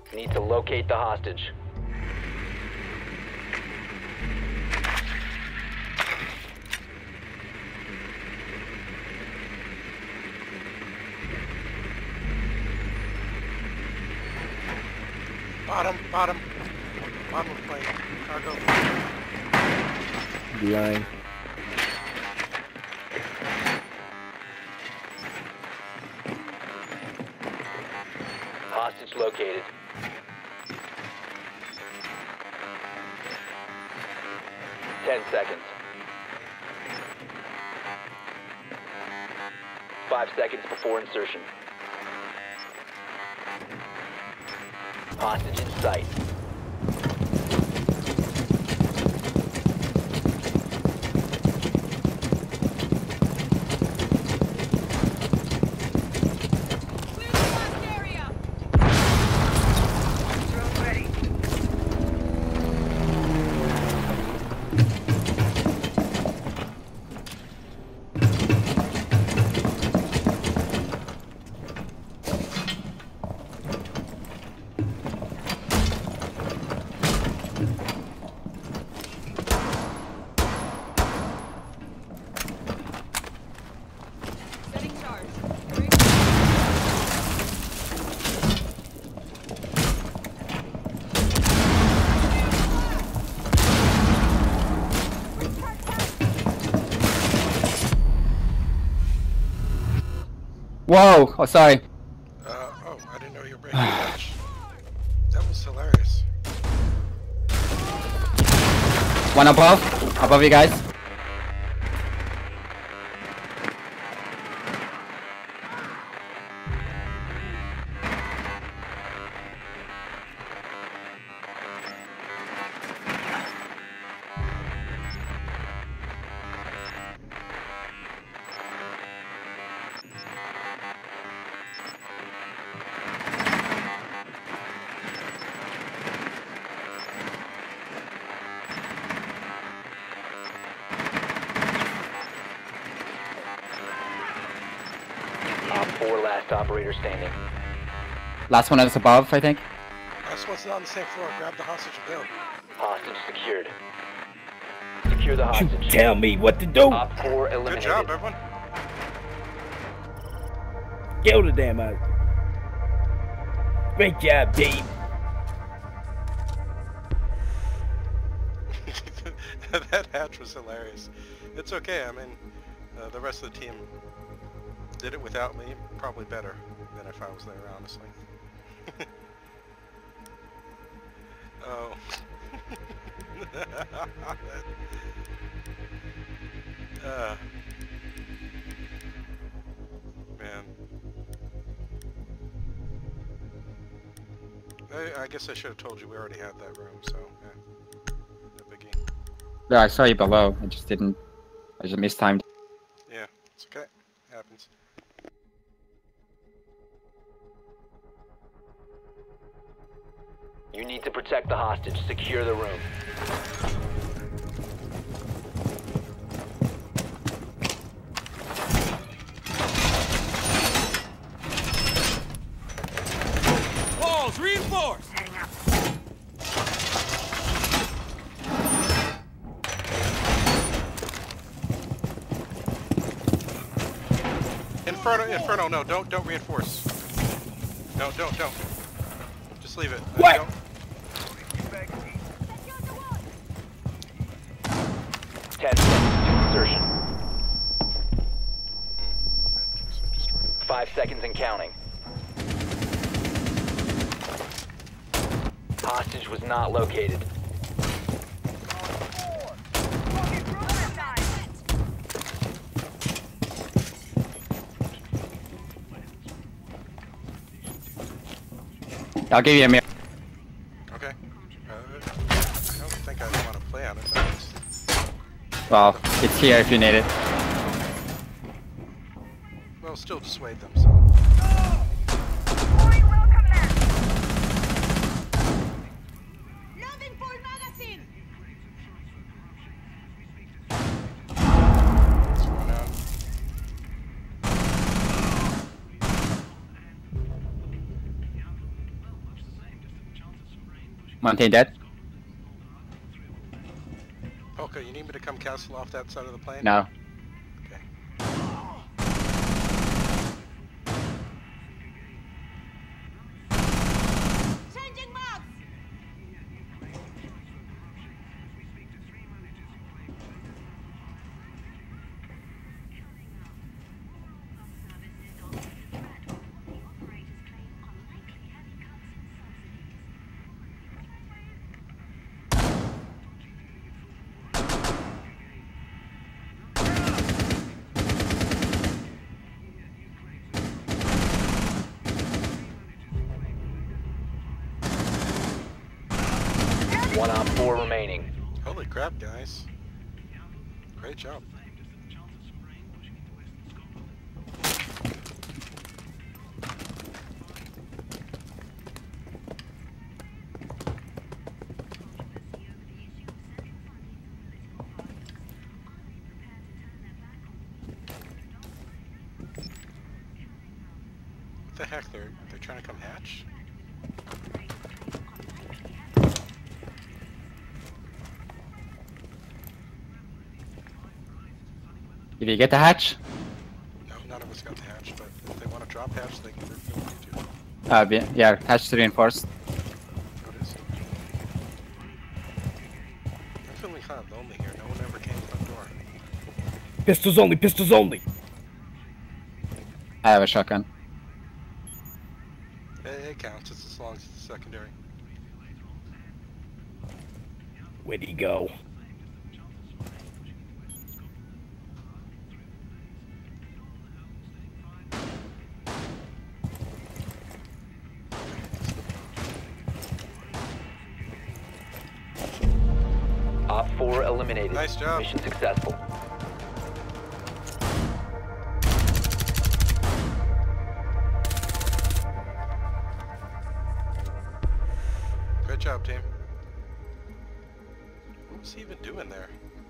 Need to locate the hostage. Bottom of the plane. Cargo. Behind. Hostage located. Ten seconds. 5 seconds before insertion. Hostage in sight. Clear the blast area. Drone ready. Setting charge. Whoa! Oh, sorry. Oh, I didn't know you were breaking hatch. That was hilarious. One above you guys. Op 4 last operator standing. Last one is above, I think. This one's not on the same floor. Grab the hostage and go. Hostage secured. Secure the hostage. Tell me what to do. Op 4 Good eliminated. job, everyone. Kill the damn out. Great job, team. That hatch was hilarious. It's okay. I mean, the rest of the team did it without me. Probably better than if I was there, honestly. Oh. Man. I guess I should have told you we already had that room, so yeah. No biggie. Yeah, I saw you below. I just mistimed. Yeah, it's okay. Happens. You need to protect the hostage. Secure the room. Walls reinforced. Inferno, no, don't reinforce. No, don't. Just leave it. What? Don't. 10 seconds to insertion. 5 seconds and counting. Hostage was not located. I'll give you a mirror. Okay. I don't think I want to play on it, but it's, Well, it's here if you need it. well, still dissuade them, so. Loading full magazine. It's going on. Mountain dead? Polka, you need me to come castle off that side of the plane? No. Okay. Changing mags. One on 4 remaining. Holy crap, guys. Great job. What the heck? They're trying to come hatch? Did you get the hatch? No, none of us got the hatch, but if they want to drop hatch, they can feel free to. Yeah, hatch reinforced. What is it? I'm feeling kind of lonely here. No one ever came to the door. Pistols only, pistols only. I have a shotgun. It counts. It's as long as it's secondary. Where'd he go? Op 4 eliminated. Nice job. Mission successful. Good job, team. What was he even doing there?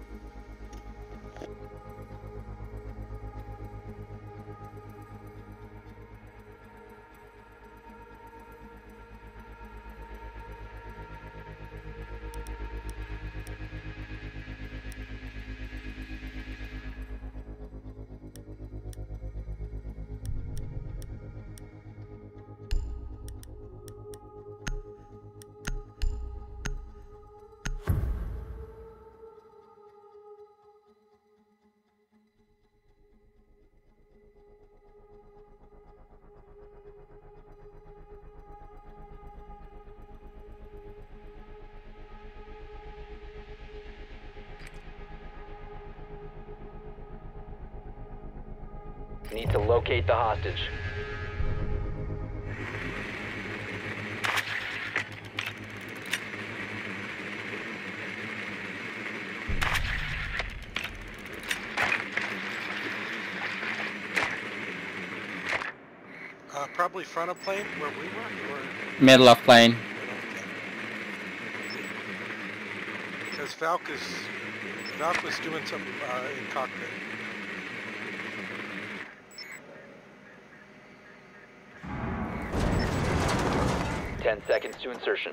Need to locate the hostage. Probably front of plane where we were, or Middle of plane. because Valk was doing some in cockpit. Ten seconds to insertion.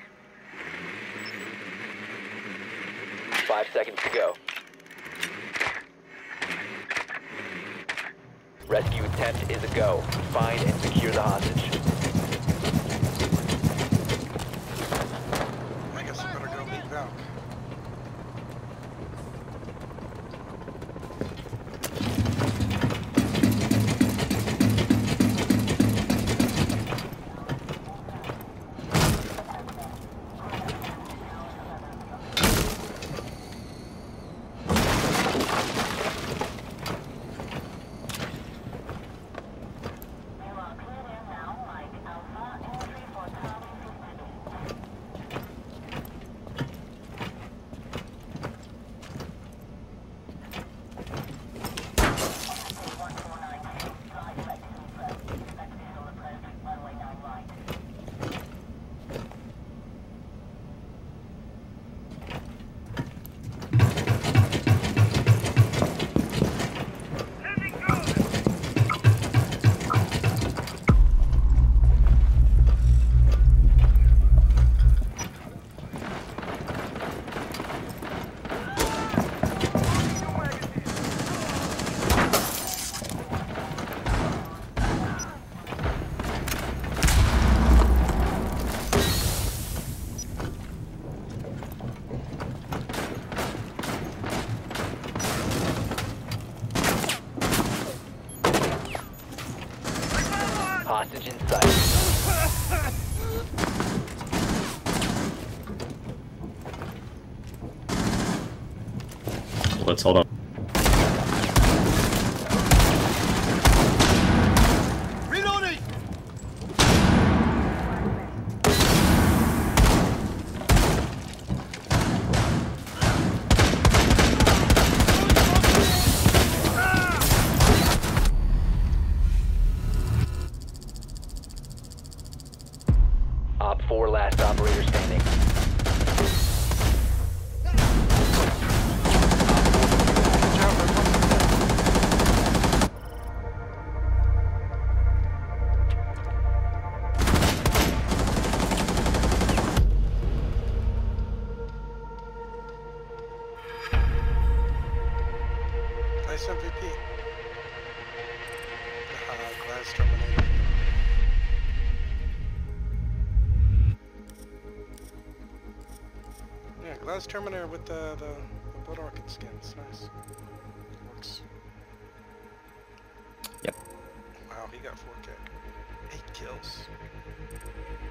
5 seconds to go. Rescue attempt is a go. Find and secure the hostage. I guess I better go meet Valk. site. Let's hold on. Reloading! Op 4 last operator standing. Nice MVP. Glass Terminator. Yeah, Glass Terminator with the Blood Orchid skin. It's nice. Works. Yep. Wow, he got 4K. 8 kills.